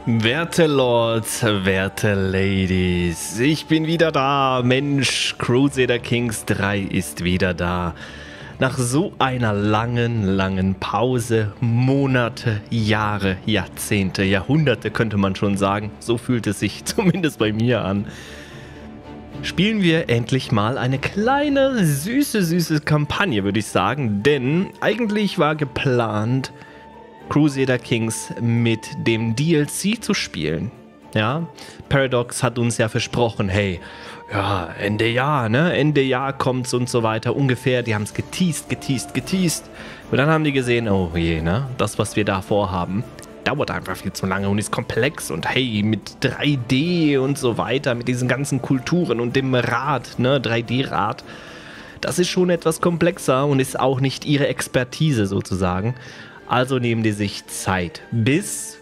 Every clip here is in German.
Werte Lords, werte Ladies, ich bin wieder da. Mensch, Crusader Kings 3 ist wieder da. Nach so einer langen Pause, Monate, Jahre, Jahrzehnte, Jahrhunderte könnte man schon sagen, so fühlt es sich zumindest bei mir an, spielen wir endlich mal eine kleine, süße Kampagne, würde ich sagen. Denn eigentlich war geplant, Crusader Kings mit dem DLC zu spielen. Ja, Paradox hat uns ja versprochen, hey, ja, Ende Jahr, ne? Ende Jahr kommt's und so weiter, ungefähr. Die haben es geteased. Und dann haben die gesehen, oh je, ne? Das, was wir da vorhaben, dauert einfach viel zu lange und ist komplex. Und hey, mit 3D und so weiter, mit diesen ganzen Kulturen und dem Rad, ne? 3D-Rad, das ist schon etwas komplexer und ist auch nicht ihre Expertise sozusagen. Also nehmen die sich Zeit bis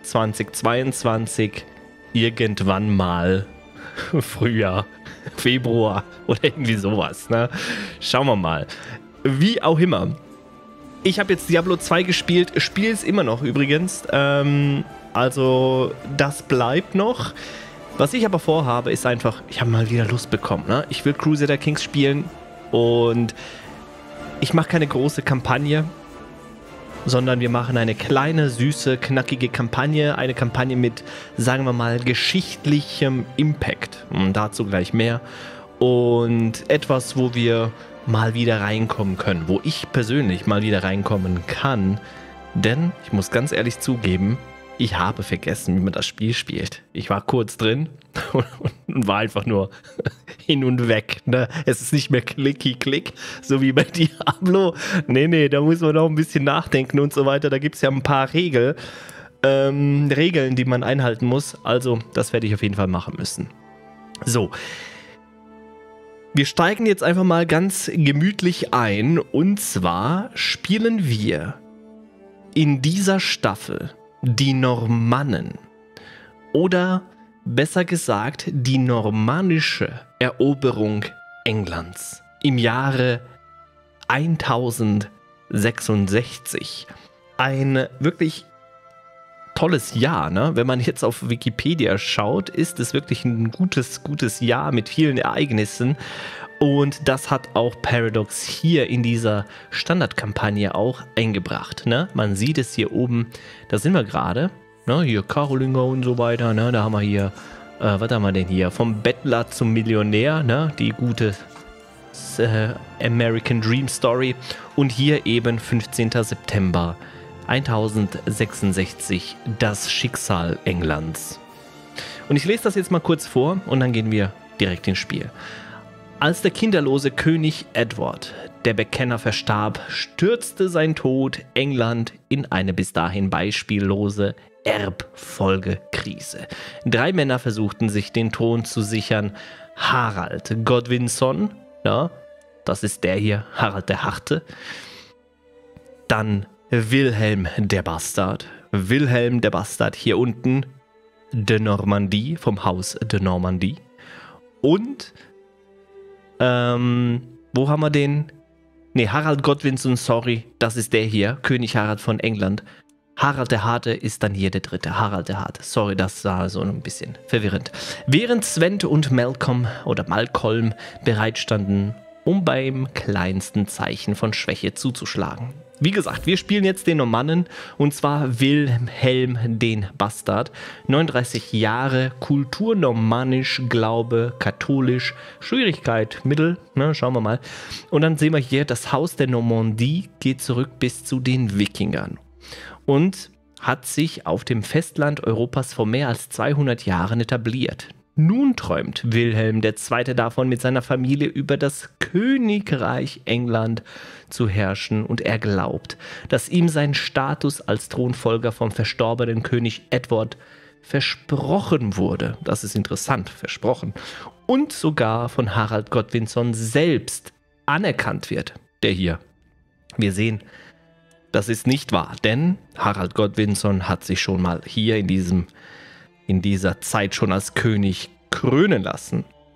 2022 irgendwann mal Frühjahr, Februar oder irgendwie sowas. Ne? Schauen wir mal. Wie auch immer. Ich habe jetzt Diablo 2 gespielt, spiele es immer noch übrigens. Also das bleibt noch. Was ich aber vorhabe, ist einfach, ich habe mal wieder Lust bekommen. Ne? Ich will Crusader Kings spielen und ich mache keine große Kampagne, sondern wir machen eine kleine, süße, knackige Kampagne. Eine Kampagne mit, sagen wir mal, geschichtlichem Impact. Und dazu gleich mehr. Und etwas, wo wir mal wieder reinkommen können. Wo ich persönlich mal wieder reinkommen kann. Denn, ich muss ganz ehrlich zugeben, ich habe vergessen, wie man das Spiel spielt. Ich war kurz drin und war einfach nur hin und weg. Ne? Es ist nicht mehr klick, so wie bei Diablo. Nee, da muss man noch ein bisschen nachdenken und so weiter. Da gibt es ja ein paar Regeln, die man einhalten muss. Also, das werde ich auf jeden Fall machen müssen. So. Wir steigen jetzt einfach mal ganz gemütlich ein. Und zwar spielen wir in dieser Staffel die Normannen oder besser gesagt die normannische Eroberung Englands im Jahre 1066. Ein wirklich tolles Jahr, ne? Wenn man jetzt auf Wikipedia schaut, ist es wirklich ein gutes Jahr mit vielen Ereignissen. Und das hat auch Paradox hier in dieser Standardkampagne auch eingebracht. Ne? Man sieht es hier oben, da sind wir gerade. Ne? Hier Karolinger und so weiter. Ne? Da haben wir hier, was haben wir denn hier? Vom Bettler zum Millionär, ne? Die gute American Dream Story. Und hier eben 15. September 1066, das Schicksal Englands. Und ich lese das jetzt mal kurz vor und dann gehen wir direkt ins Spiel. Als der kinderlose König Edward, der Bekenner, verstarb, stürzte sein Tod England in eine bis dahin beispiellose Erbfolgekrise. 3 Männer versuchten sich den Thron zu sichern. Harald Godwinson, ja, das ist der hier, Harald der Harte. Dann Wilhelm der Bastard. Wilhelm der Bastard hier unten, de Normandie, vom Haus de Normandie. Und wo haben wir den? Ne, Harald Godwinson, sorry, das ist der hier, König Harald von England. Harald der Harte ist dann hier der dritte, Harald der Harte. Sorry, das war so ein bisschen verwirrend. Während Svend und Malcolm bereitstanden, um beim kleinsten Zeichen von Schwäche zuzuschlagen. Wie gesagt, wir spielen jetzt den Normannen, und zwar Wilhelm den Bastard. 39 Jahre, Kultur normannisch, Glaube katholisch, Schwierigkeit mittel, ne, schauen wir mal. Und dann sehen wir hier, das Haus der Normandie geht zurück bis zu den Wikingern und hat sich auf dem Festland Europas vor mehr als 200 Jahren etabliert. Nun träumt Wilhelm II. Davon, mit seiner Familie über das Königreich England zu herrschen, und er glaubt, dass ihm sein Status als Thronfolger vom verstorbenen König Edward versprochen wurde. Das ist interessant, versprochen. Und sogar von Harald Godwinson selbst anerkannt wird, der hier. Wir sehen, das ist nicht wahr, denn Harald Godwinson hat sich schon mal hier in dieser Zeit schon als König krönen lassen.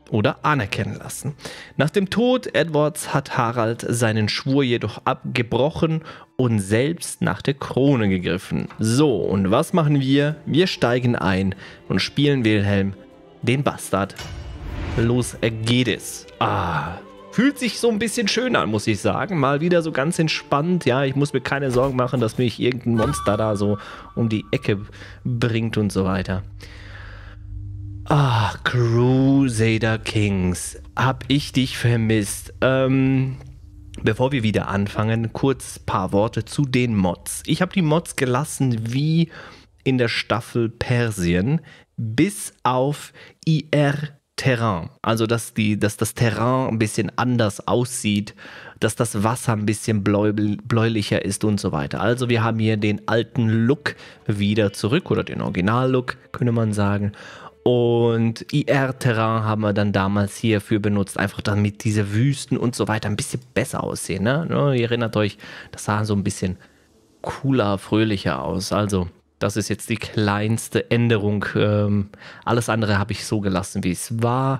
oder anerkennen lassen. Nach dem Tod Edwards hat Harald seinen Schwur jedoch abgebrochen und selbst nach der Krone gegriffen. So, und was machen wir? Wir steigen ein und spielen Wilhelm, den Bastard. Los geht es. Fühlt sich so ein bisschen schön an, muss ich sagen. Mal wieder so ganz entspannt. Ja, ich muss mir keine Sorgen machen, dass mich irgendein Monster da so um die Ecke bringt und so weiter. Crusader Kings. Hab ich dich vermisst. Bevor wir wieder anfangen, kurz ein paar Worte zu den Mods. Ich habe die Mods gelassen wie in der Staffel Persien, bis auf IR Terrain. Also, dass das Terrain ein bisschen anders aussieht, dass das Wasser ein bisschen bläulicher ist und so weiter. Also, wir haben hier den alten Look wieder zurück, oder den Original-Look, könnte man sagen. Und IR-Terrain haben wir dann damals hierfür benutzt, einfach damit diese Wüsten und so weiter ein bisschen besser aussehen. Ne? Ihr erinnert euch, das sah so ein bisschen cooler, fröhlicher aus. Also, das ist jetzt die kleinste Änderung. Alles andere habe ich so gelassen, wie es war.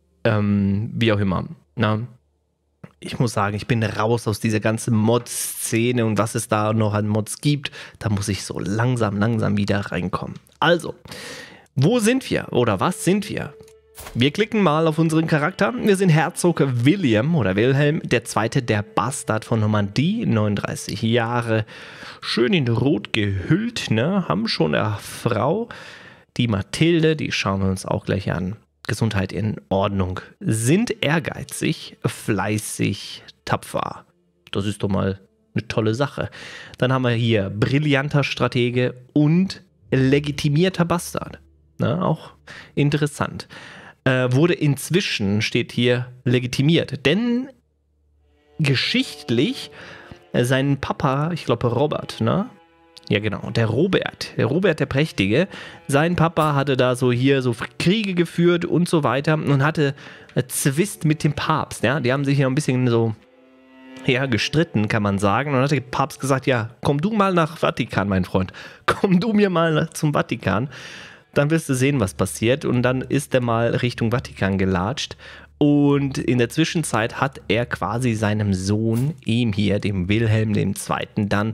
Wie auch immer. Na? Ich muss sagen, ich bin raus aus dieser ganzen Mod-Szene und was es da noch an Mods gibt. Da muss ich so langsam wieder reinkommen. Also, wo sind wir oder was sind wir? Wir klicken mal auf unseren Charakter. Wir sind Herzog William oder Wilhelm II., der Bastard von Normandie, 39 Jahre, schön in Rot gehüllt, ne? Haben schon eine Frau, die Mathilde, die schauen wir uns auch gleich an. Gesundheit in Ordnung. Sind ehrgeizig, fleißig, tapfer. Das ist doch mal eine tolle Sache. Dann haben wir hier brillanter Stratege und legitimierter Bastard. Na, auch interessant. Wurde inzwischen, steht hier, legitimiert. Denn geschichtlich sein Papa, ich glaube Robert, ne? Ja genau, der Robert der Prächtige, sein Papa hatte da so hier so Kriege geführt und so weiter und hatte Zwist mit dem Papst. Ja? Die haben sich ja ein bisschen so gestritten, kann man sagen. Und dann hat der Papst gesagt, ja, komm du mal nach Vatikan, mein Freund. Komm du mir mal zum Vatikan. Dann wirst du sehen, was passiert. Und dann ist er mal Richtung Vatikan gelatscht. Und in der Zwischenzeit hat er quasi seinem Sohn, ihm hier, dem Wilhelm II., dann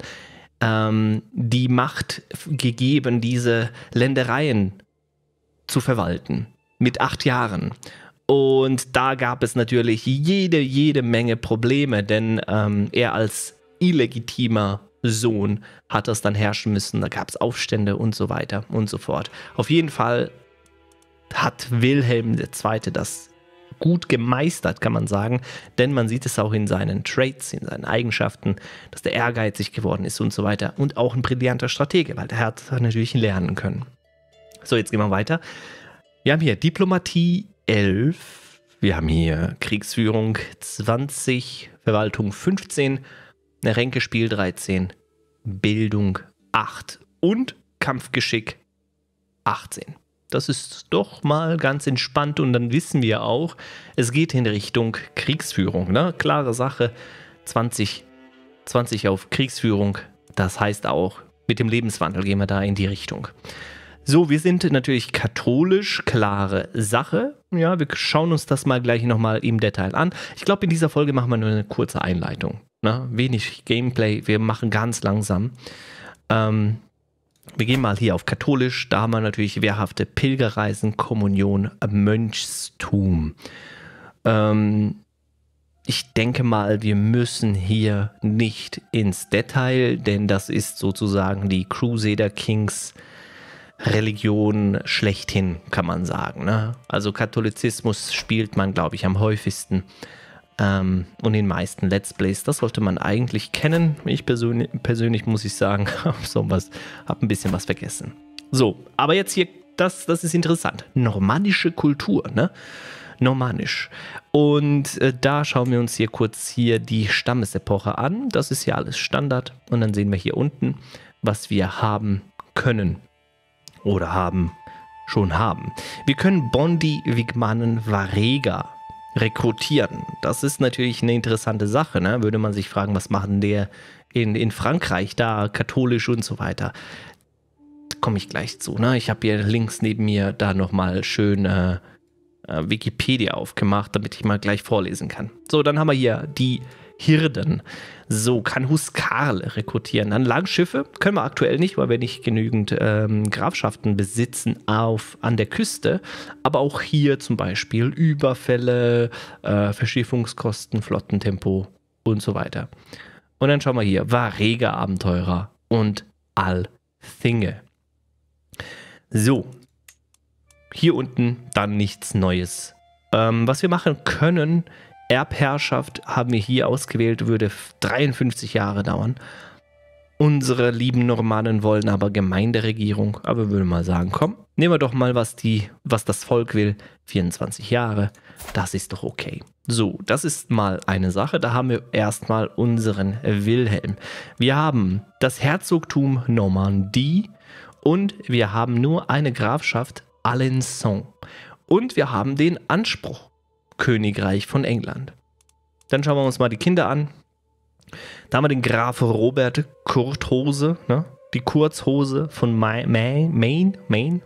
die Macht gegeben, diese Ländereien zu verwalten. Mit 8 Jahren. Und da gab es natürlich jede Menge Probleme, denn er als illegitimer Sohn hat das dann herrschen müssen. Da gab es Aufstände und so weiter und so fort. Auf jeden Fall hat Wilhelm II. Das gut gemeistert, kann man sagen, denn man sieht es auch in seinen Traits, in seinen Eigenschaften, dass der ehrgeizig geworden ist und so weiter und auch ein brillanter Stratege, weil der hat natürlich lernen können. So, jetzt gehen wir weiter. Wir haben hier Diplomatie 11, wir haben hier Kriegsführung 20, Verwaltung 15, Ränkespiel 13, Bildung 8 und Kampfgeschick 18. Das ist doch mal ganz entspannt und dann wissen wir auch, es geht in Richtung Kriegsführung. Ne? Klare Sache, 20 auf Kriegsführung, das heißt auch, mit dem Lebenswandel gehen wir da in die Richtung. So, wir sind natürlich katholisch, klare Sache. Ja, wir schauen uns das mal gleich nochmal im Detail an. Ich glaube, in dieser Folge machen wir nur eine kurze Einleitung. Ne? Wenig Gameplay, wir machen ganz langsam. Wir gehen mal hier auf katholisch, da haben wir natürlich wehrhafte Pilgerreisen, Kommunion, Mönchstum. Ich denke mal, wir müssen hier nicht ins Detail, denn das ist sozusagen die Crusader Kings Religion schlechthin, kann man sagen. Ne? Also Katholizismus spielt man, glaube ich, am häufigsten. Und den meisten Let's Plays, das sollte man eigentlich kennen. Ich persönlich muss ich sagen, habe ein bisschen was vergessen. So, aber jetzt hier, das ist interessant. Normannische Kultur, ne? Normannisch. Und da schauen wir uns hier kurz die Stammesepoche an. Das ist ja alles Standard. Und dann sehen wir hier unten, was wir haben können. Oder schon haben. Wir können Bondi, Wigmannen, Varega rekrutieren. Das ist natürlich eine interessante Sache. Ne? Würde man sich fragen, was machen der in Frankreich da, katholisch und so weiter. Da komme ich gleich zu. Ne? Ich habe hier links neben mir da nochmal schön Wikipedia aufgemacht, damit ich mal gleich vorlesen kann. So, dann haben wir hier die Hirden. So, kann Huskarl rekrutieren. Dann Langschiffe können wir aktuell nicht, weil wir nicht genügend Grafschaften besitzen an der Küste. Aber auch hier zum Beispiel Überfälle, Verschiffungskosten, Flottentempo und so weiter. Und dann schauen wir hier, Varega Abenteurer und Althinghe. So, hier unten dann nichts Neues. Was wir machen können, Erbherrschaft haben wir hier ausgewählt, würde 53 Jahre dauern. Unsere lieben Normannen wollen aber Gemeinderegierung. Aber wir würden mal sagen, komm, nehmen wir doch mal, was das Volk will. 24 Jahre, das ist doch okay. So, das ist mal eine Sache. Da haben wir erstmal unseren Wilhelm. Wir haben das Herzogtum Normandie und wir haben nur eine Grafschaft Alençon. Und wir haben den Anspruch Königreich von England. Dann schauen wir uns mal die Kinder an. Da haben wir den Graf Robert Kurthose, ne? Die Kurzhose von Maine. Mein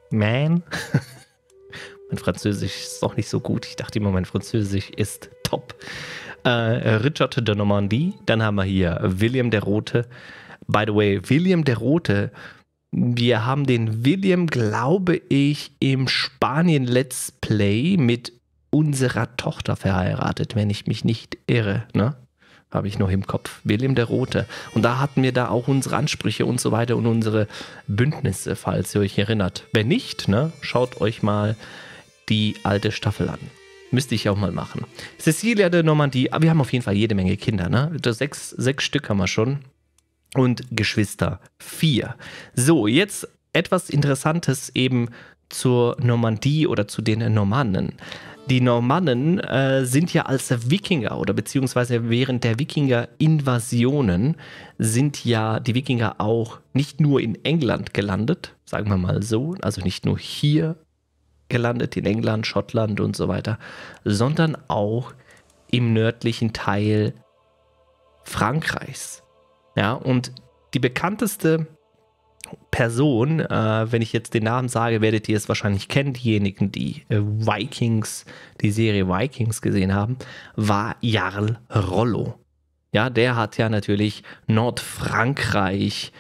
Französisch ist auch nicht so gut. Ich dachte immer, mein Französisch ist top. Richard de Normandie. Dann haben wir hier William der Rote. By the way, William der Rote. Wir haben den William, glaube ich, im Spanien Let's Play mit unserer Tochter verheiratet, wenn ich mich nicht irre, ne? Habe ich noch im Kopf. William der Rote. Und da hatten wir da auch unsere Ansprüche und so weiter und unsere Bündnisse, falls ihr euch erinnert. Wenn nicht, ne, schaut euch mal die alte Staffel an. Müsste ich auch mal machen. Cecilia de Normandie, aber wir haben auf jeden Fall jede Menge Kinder, ne? Sechs Stück haben wir schon. Und Geschwister 4. So, jetzt etwas Interessantes eben zur Normandie oder zu den Normannen. Die Normannen sind ja als Wikinger oder beziehungsweise während der Wikinger-Invasionen sind ja die Wikinger auch nicht nur in England gelandet, sagen wir mal so, also nicht nur hier gelandet, in England, Schottland und so weiter, sondern auch im nördlichen Teil Frankreichs. Ja, und die bekannteste Person, wenn ich jetzt den Namen sage, werdet ihr es wahrscheinlich kennen, diejenigen, die Vikings, die Serie Vikings gesehen haben, war Jarl Rollo. Ja, der hat ja natürlich Nordfrankreich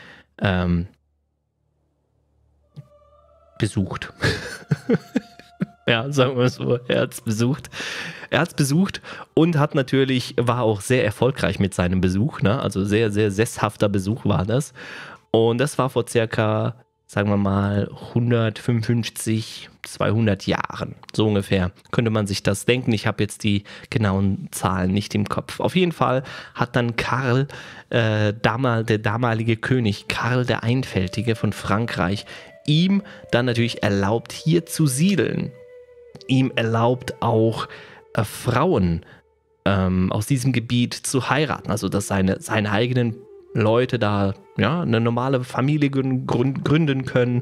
besucht. Ja, sagen wir es so, er hat es besucht. Er hat es besucht und war auch sehr erfolgreich mit seinem Besuch, ne? Also sehr, sehr sesshafter Besuch war das. Und das war vor circa, sagen wir mal, 155, 200 Jahren. So ungefähr könnte man sich das denken. Ich habe jetzt die genauen Zahlen nicht im Kopf. Auf jeden Fall hat dann Karl, der damalige König, Karl der Einfältige von Frankreich, ihm dann natürlich erlaubt, hier zu siedeln. Ihm erlaubt auch Frauen aus diesem Gebiet zu heiraten. Also dass seine eigenen Leute da ja eine normale Familie gründen können,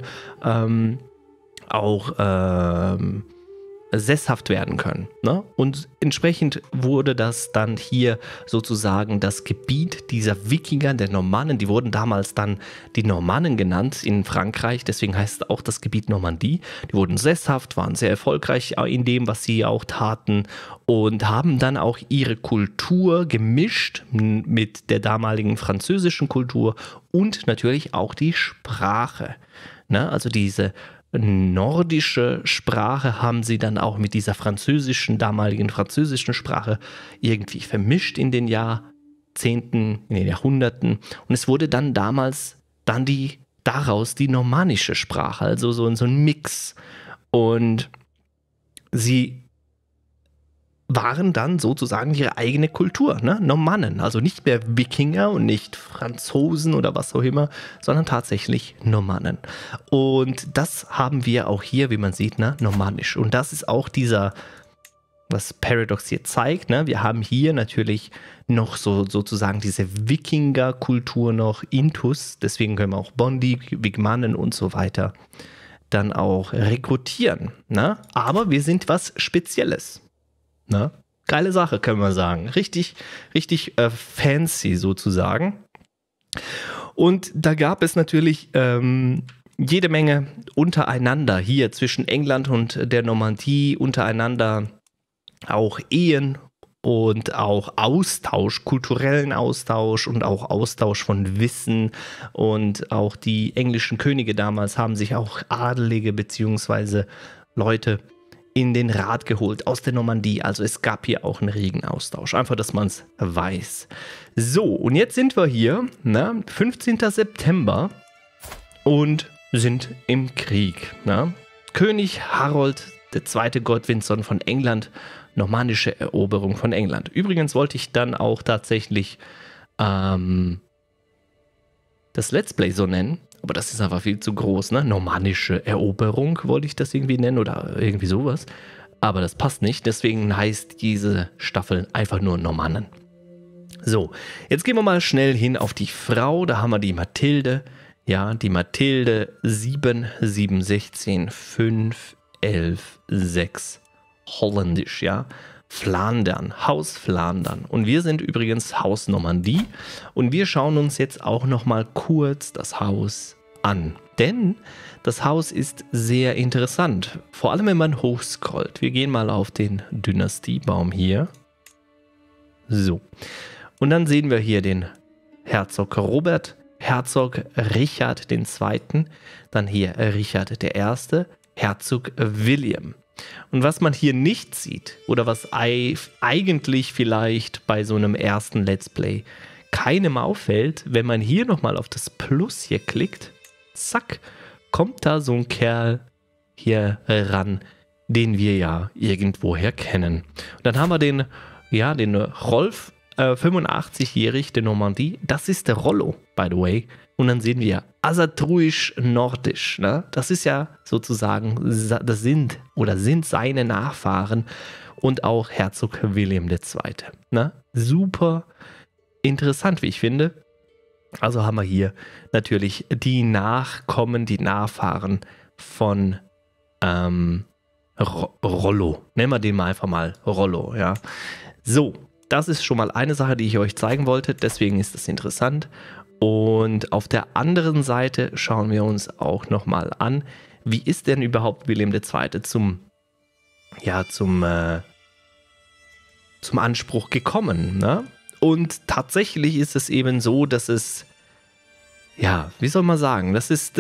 auch sesshaft werden können. Ne? Und entsprechend wurde das dann hier sozusagen das Gebiet dieser Wikinger, der Normannen, die wurden damals dann die Normannen genannt in Frankreich, deswegen heißt auch das Gebiet Normandie. Die wurden sesshaft, waren sehr erfolgreich in dem, was sie auch taten und haben dann auch ihre Kultur gemischt mit der damaligen französischen Kultur und natürlich auch die Sprache. Ne? Also diese nordische Sprache haben sie dann auch mit dieser damaligen französischen Sprache irgendwie vermischt in den Jahrzehnten, in den Jahrhunderten. Und es wurde dann damals daraus die normannische Sprache, also so ein Mix. Und sie waren dann sozusagen ihre eigene Kultur, ne? Normannen, also nicht mehr Wikinger und nicht Franzosen oder was auch immer, sondern tatsächlich Normannen. Und das haben wir auch hier, wie man sieht, ne? Normannisch. Und das ist auch was Paradox hier zeigt, ne? Wir haben hier natürlich noch sozusagen diese Wikinger-Kultur noch intus, deswegen können wir auch Bondi, Wigmannen und so weiter dann auch rekrutieren, ne? Aber wir sind was Spezielles. Na, geile Sache, können wir sagen. Richtig fancy sozusagen. Und da gab es natürlich jede Menge untereinander hier zwischen England und der Normandie, untereinander auch Ehen und auch Austausch, kulturellen Austausch und auch Austausch von Wissen. Und auch die englischen Könige damals haben sich auch Adelige bzw. Leute in den Rat geholt aus der Normandie. Also es gab hier auch einen regen Austausch. Einfach, dass man es weiß. So, und jetzt sind wir hier, 15. September und sind im Krieg. König Harold II. Godwinson von England, normandische Eroberung von England. Übrigens wollte ich dann auch tatsächlich das Let's Play so nennen, aber das ist einfach viel zu groß, Normandische Eroberung wollte ich das irgendwie nennen oder irgendwie sowas. Aber das passt nicht, deswegen heißt diese Staffel einfach nur Normannen. So, jetzt gehen wir mal schnell hin auf die Frau, da haben wir die Mathilde. Ja, die Mathilde 7, 7, 16, 5, 11, 6. Holländisch, ja. Flandern, Haus Flandern. Und wir sind übrigens Haus Normandie. Und wir schauen uns jetzt auch nochmal kurz das Haus an. Denn das Haus ist sehr interessant. Vor allem, wenn man hochscrollt. Wir gehen mal auf den Dynastiebaum hier. So. Und dann sehen wir hier den Herzog Robert, Herzog Richard II., dann hier Richard I., Herzog William. Und was man hier nicht sieht, oder was eigentlich vielleicht bei so einem ersten Let's Play keinem auffällt, wenn man hier nochmal auf das Plus hier klickt, zack, kommt da so ein Kerl hier ran, den wir ja irgendwoher kennen. Und dann haben wir den Rolf, 85-jährig, der Normandie. Das ist der Rollo, by the way. Und dann sehen wir Asatruisch-Nordisch. Das ist ja sozusagen, das sind seine Nachfahren und auch Herzog William II. Super interessant, wie ich finde. Also haben wir hier natürlich die Nachkommen, die Nachfahren von Rollo. Nennen wir den mal einfach mal Rollo, ja. So, das ist schon mal eine Sache, die ich euch zeigen wollte. Deswegen ist das interessant. Und auf der anderen Seite schauen wir uns auch nochmal an, wie ist denn überhaupt William II. zum Anspruch gekommen. Und tatsächlich ist es eben so, dass es, wie soll man sagen, das ist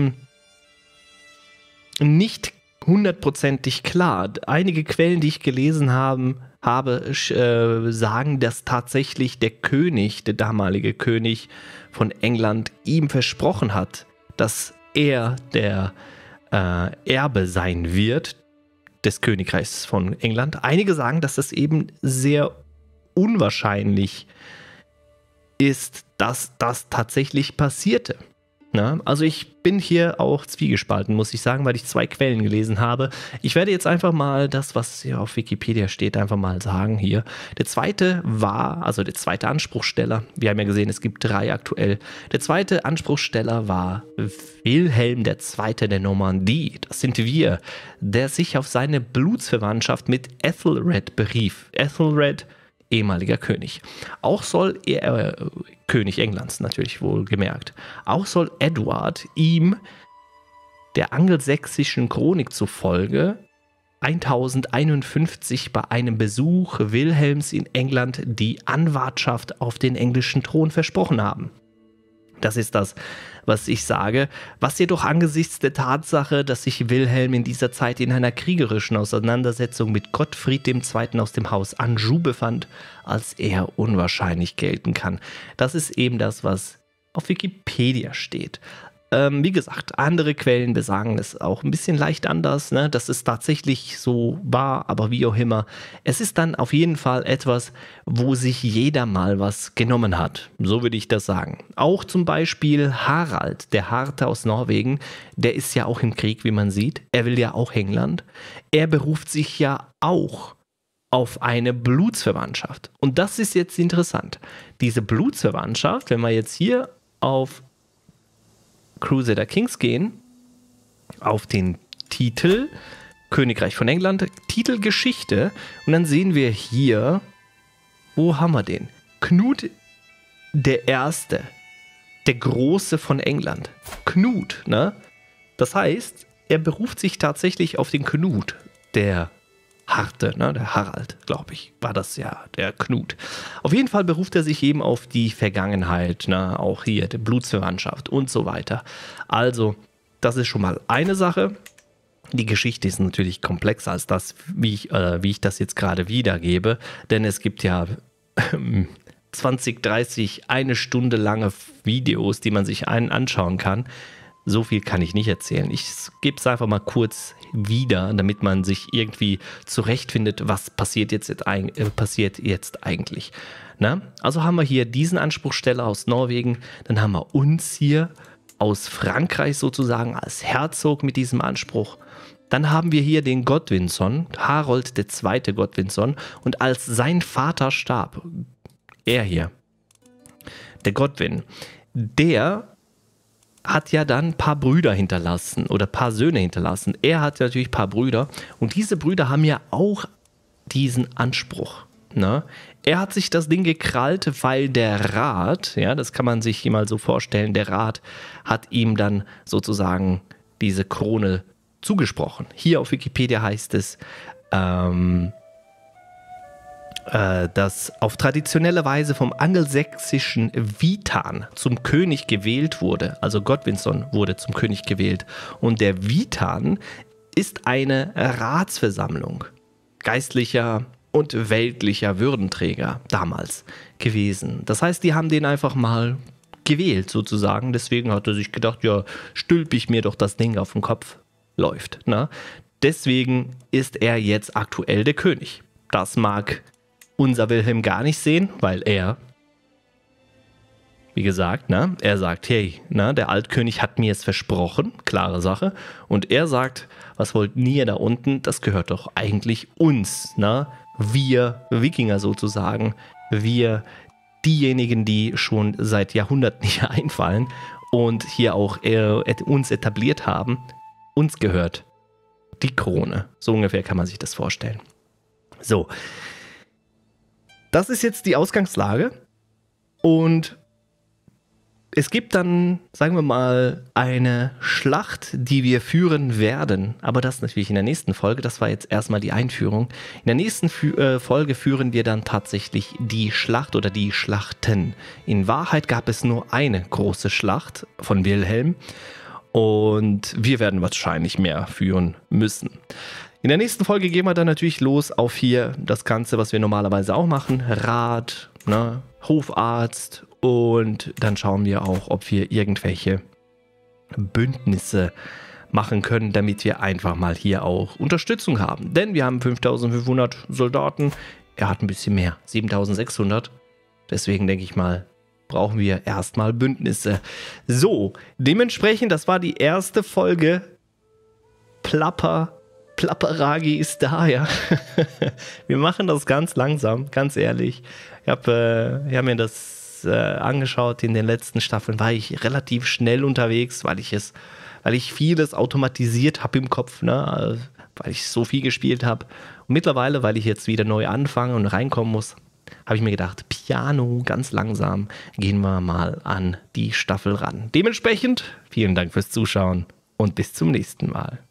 nicht hundertprozentig klar. Einige Quellen, die ich gelesen habe, sagen, dass tatsächlich der damalige König von England ihm versprochen hat, dass er der Erbe sein wird des Königreichs von England. Einige sagen, dass das eben sehr unwahrscheinlich ist, dass das tatsächlich passierte. Also ich bin hier auch zwiegespalten, muss ich sagen, weil ich 2 Quellen gelesen habe. Ich werde jetzt einfach mal das, was hier auf Wikipedia steht, einfach mal sagen hier. Der zweite Anspruchsteller, wir haben ja gesehen, es gibt 3 aktuell. Der zweite Anspruchsteller war Wilhelm II. Der Normandie. Das sind wir, der sich auf seine Blutsverwandtschaft mit Ethelred berief. Ethelred, ehemaliger König. Auch soll er, König Englands natürlich wohlgemerkt, auch soll Edward ihm der angelsächsischen Chronik zufolge 1051 bei einem Besuch Wilhelms in England die Anwartschaft auf den englischen Thron versprochen haben. Das ist das, was ich sage, was jedoch angesichts der Tatsache, dass sich Wilhelm in dieser Zeit in einer kriegerischen Auseinandersetzung mit Gottfried II. Aus dem Haus Anjou befand, als eher unwahrscheinlich gelten kann. Das ist eben das, was auf Wikipedia steht. Wie gesagt, andere Quellen besagen es auch ein bisschen leicht anders, dass es tatsächlich so war, aber wie auch immer. Es ist dann auf jeden Fall etwas, wo sich jeder mal was genommen hat. So würde ich das sagen. Auch zum Beispiel Harald, der Harte aus Norwegen, der ist ja auch im Krieg, wie man sieht. Er will ja auch England. Er beruft sich ja auch auf eine Blutsverwandtschaft. Und das ist jetzt interessant. Diese Blutsverwandtschaft, wenn wir jetzt hier auf Crusader Kings gehen, auf den Titel Königreich von England, Titel Geschichte, und dann sehen wir hier, wo haben wir den? Knut der Erste, der Große von England. Knut, Das heißt, er beruft sich tatsächlich auf den Knut, der Harte, ne? Der Harald, glaube ich, war das ja, der Knut. Auf jeden Fall beruft er sich eben auf die Vergangenheit, ne? Auch hier, die Blutsverwandtschaft und so weiter. Also, das ist schon mal eine Sache. Die Geschichte ist natürlich komplexer als das, wie ich das jetzt gerade wiedergebe, denn es gibt ja 20, 30, eine Stunde lange Videos, die man sich anschauen kann. So viel kann ich nicht erzählen. Ich gebe es einfach mal kurz wieder, damit man sich irgendwie zurechtfindet, was passiert jetzt eigentlich. Na? Also haben wir hier diesen Anspruchsteller aus Norwegen, dann haben wir uns hier aus Frankreich sozusagen als Herzog mit diesem Anspruch. Dann haben wir hier den Godwinson, Harold II. Godwinson, und als sein Vater starb, er hier, der Godwin, der hat ja dann ein paar Brüder hinterlassen oder ein paar Söhne hinterlassen. Er hat natürlich ein paar Brüder und diese Brüder haben ja auch diesen Anspruch. Ne? Er hat sich das Ding gekrallt, weil der Rat, ja, das kann man sich mal so vorstellen, der Rat hat ihm dann sozusagen diese Krone zugesprochen. Hier auf Wikipedia heißt es, dass auf traditionelle Weise vom angelsächsischen Witan zum König gewählt wurde. Also Godwinson wurde zum König gewählt. Und der Witan ist eine Ratsversammlung geistlicher und weltlicher Würdenträger damals gewesen. Das heißt, die haben den einfach mal gewählt sozusagen. Deswegen hat er sich gedacht, ja, stülpe ich mir doch das Ding auf den Kopf. Läuft. Ne? Deswegen ist er jetzt aktuell der König. Das mag unser Wilhelm gar nicht sehen, weil er, wie gesagt, ne, er sagt, hey, ne, der Altkönig hat mir es versprochen, klare Sache. Und er sagt, was wollt ihr da unten? Das gehört doch eigentlich uns. Ne? Wir Wikinger sozusagen, wir diejenigen, die schon seit Jahrhunderten hier einfallen und hier auch uns etabliert haben. Uns gehört die Krone. So ungefähr kann man sich das vorstellen. So, das ist jetzt die Ausgangslage und es gibt dann, sagen wir mal, eine Schlacht, die wir führen werden, aber das natürlich in der nächsten Folge. Das war jetzt erstmal die Einführung. In der nächsten Folge führen wir dann tatsächlich die Schlacht oder die Schlachten. In Wahrheit gab es nur eine große Schlacht von Wilhelm. Und wir werden wahrscheinlich mehr führen müssen. In der nächsten Folge gehen wir dann natürlich los auf hier das Ganze, was wir normalerweise auch machen. Rat, ne, Hofarzt und dann schauen wir auch, ob wir irgendwelche Bündnisse machen können, damit wir einfach mal hier auch Unterstützung haben. Denn wir haben 5500 Soldaten, er hat ein bisschen mehr, 7600. Deswegen denke ich mal, brauchen wir erstmal Bündnisse. So, dementsprechend, das war die erste Folge. Plapperagi ist da, ja. Wir machen das ganz langsam, ganz ehrlich. Ich hab mir das angeschaut. In den letzten Staffeln war ich relativ schnell unterwegs, weil ich vieles automatisiert habe im Kopf, ne? Weil ich so viel gespielt habe. Und mittlerweile, weil ich jetzt wieder neu anfange und reinkommen muss, habe ich mir gedacht, Piano, ganz langsam, gehen wir mal an die Staffel ran. Dementsprechend, vielen Dank fürs Zuschauen und bis zum nächsten Mal.